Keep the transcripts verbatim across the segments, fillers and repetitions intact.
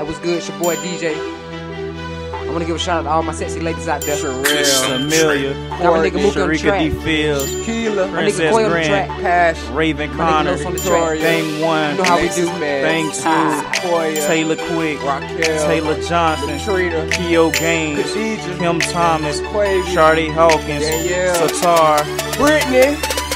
Hey, what's good? It's your boy D J. I want to give a shout out to all my sexy ladies out there. Sherelle, Amelia, Courtney, Sharika D. Fields, Keela, Princess Quey Grant, Cash, Raven Connor, Dame One, you know how we do, Bang Two, Taylor Quick, Raquel, Taylor Johnson, Trina, Keo Gaines, Khadija, Kim Thomas, Quey, Shardy Hawkins, Danielle, Satar, Brittany.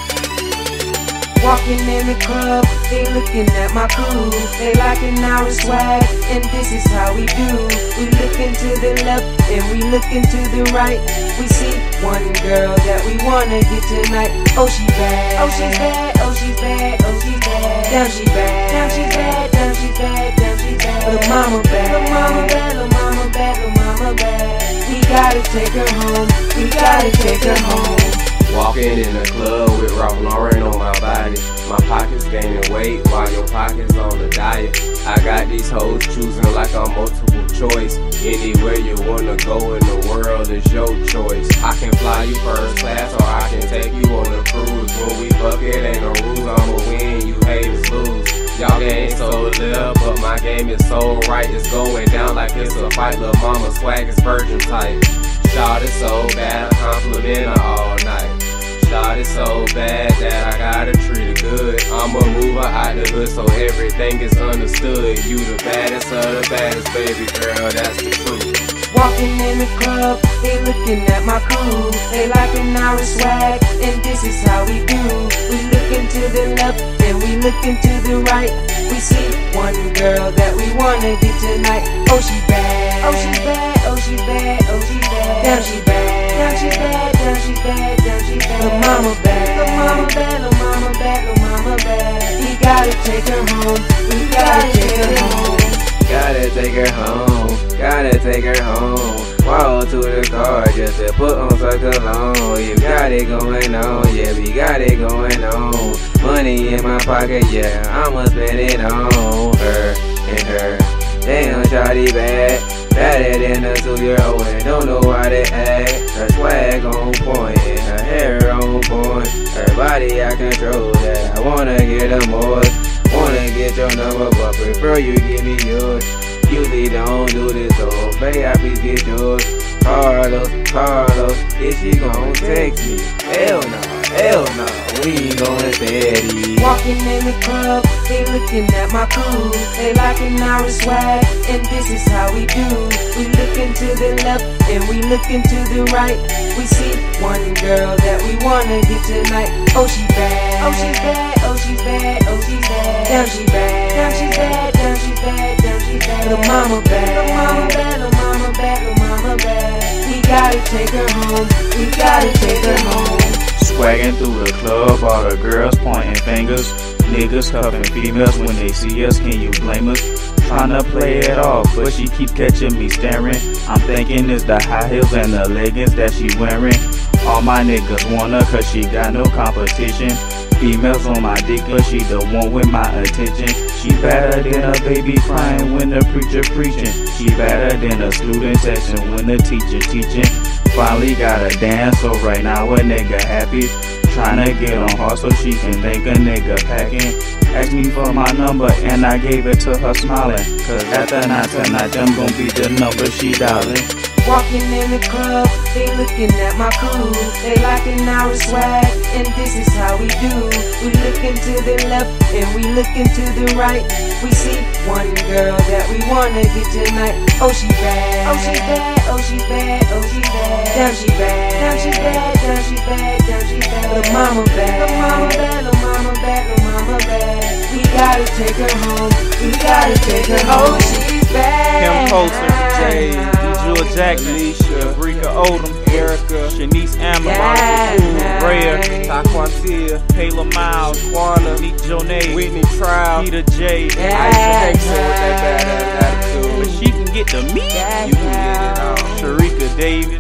Walking in the club, they looking at my crew. They liking our swag, and this is how we do. We look into the left, and we look into the right. We see one girl that we wanna get tonight. Oh, she bad, oh, she's bad, oh, she's bad, oh, she's bad. Down she bad, down she's bad, down she's bad, down she's bad. Little mama bad, little mama bad, little mama bad, little mama bad. We gotta take her home, we gotta take her home. Walking in the club with Ralph Lauren on my body. My pockets gaining weight while your pockets on a diet. I got these hoes choosing like I'm multiple choice. Anywhere you wanna go in the world is your choice. I can fly you first class or I can take you on a cruise. When we fuck it ain't no rules, I'ma win, you haters lose. Y'all game so lit, but my game is so right. It's going down like it's a fight. Lil' mama swag is virgin type. Shot it so bad, I compliment her all night. Shot it so bad that I gotta treat it good. I'ma move her out the hood so everything is understood. You the baddest of the baddest, baby girl, that's the truth. Walking in the club, they looking at my crew. They liking our swag, and this is how we do. We look into the left, and we look into the right. We see one girl that we wanna get tonight. Oh, she bad, oh, she's bad, oh, she's bad, oh, she's bad. Down she bad, down she's bad, down she's bad, down she's bad. Little mama bad, little mama bad, little mama bad, little mama bad. We gotta take her home, we gotta take her home. Gotta take her home, gotta take her home. Walk to the car just to put on some cologne. You got it going on, yeah, we got it going on. Money in my pocket, yeah, I'ma spend it on her and her. Damn, shawty bad, better than a two-year-old and don't know how to act. Her swag on point, and her hair on point. Her body I control that, I wanna get her more. Wanna get your number, but prefer you give me yours. Usually don't do this, so baby, I please get yours. Carlos, Carlos, is she gon' text me? Hell no, hell no, we ain't going steady. Walking in the club, they looking at my crew. They liking our swag, and this is how we do. We look into the left, and we look into the right. We see one girl that we wanna get tonight. Oh, she bad, oh, she's bad, oh, she's bad, oh, she's bad. Down she bad, down she's bad, down she's bad, down she's bad. Little mama bad, little mama bad, little mama bad, little mama bad. We gotta take her home, we gotta take her home. Swagging through the club, all the girls pointing fingers. Niggas cuffing females when they see us, can you blame us? Tryna play it off, but she keep catching me staring. I'm thinking it's the high heels and the leggings that she wearing. All my niggas want her cause she got no competition. Females on my dick, but she the one with my attention. She better than a baby crying when the preacher preaching. She better than a student texting when the teacher teaching. Finally got a dance, so right now a nigga happy. Tryna get on her so she can think a nigga packing. Asked me for my number and I gave it to her smiling. Cause after night tonight, I'm gon' be the number she dialing. Walking in the club, they looking at my crew. They liking our swag, and this is how we do. We look into the left, and we look into the right. We see one girl that we wanna get tonight. Oh, she bad, oh, she's bad, oh, she's bad, oh, she's bad. Down she bad, down she's bad, down she's bad, down she's bad. Little mama bad, little mama bad, little mama bad, little mama bad. We gotta take her home, we gotta take her home. Oh, she's bad. Kim Colson, Jay, Jewel Jackson, Alicia, Rika Odom, Erica, Shanice Amber, Yeah. Rhea, Taquantia, Kayla Miles, Quana, Meek Jonay, Whitney Trout, Peter J. Aisha Hanson with that badass But attitude. she can get the meat. You can get it all. Sharika Davis,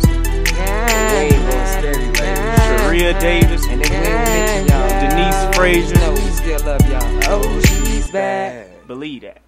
We ain't going steady, ladies. Sharia Davis, And if we ain't mention y'all, Denise Frazier. no, we still love y'all. Oh, she's bad. Believe that.